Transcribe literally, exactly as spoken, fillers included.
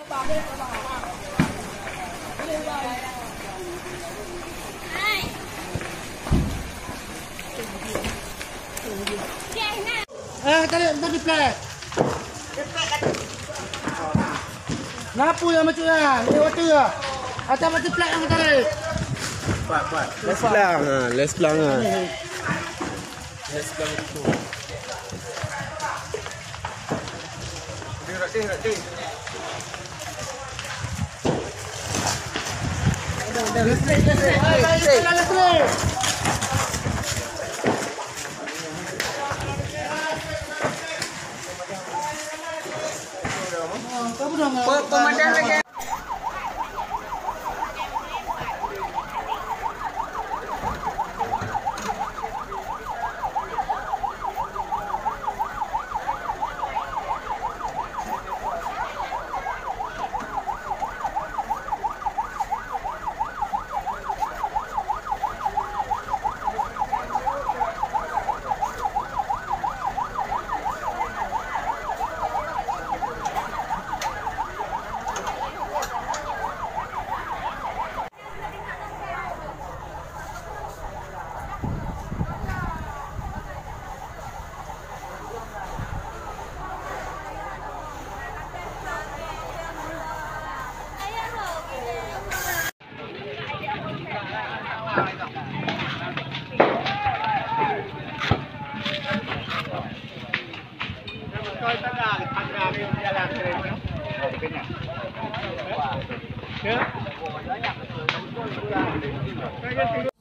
Eh, tarik tadi flat. Kenapa yang macam ni? Ini water lah. Atau macam flat yang tarik. Kuat, kuat. Les pelang ha, les pelang ha. Les pelang tu. Dia rati, rati. Dah, dah, listrik, listrik. Listrik, listrik. Pemadam lagi. Coi tất cả thằng nào đi ra làm cái này nó cái này. Chứ.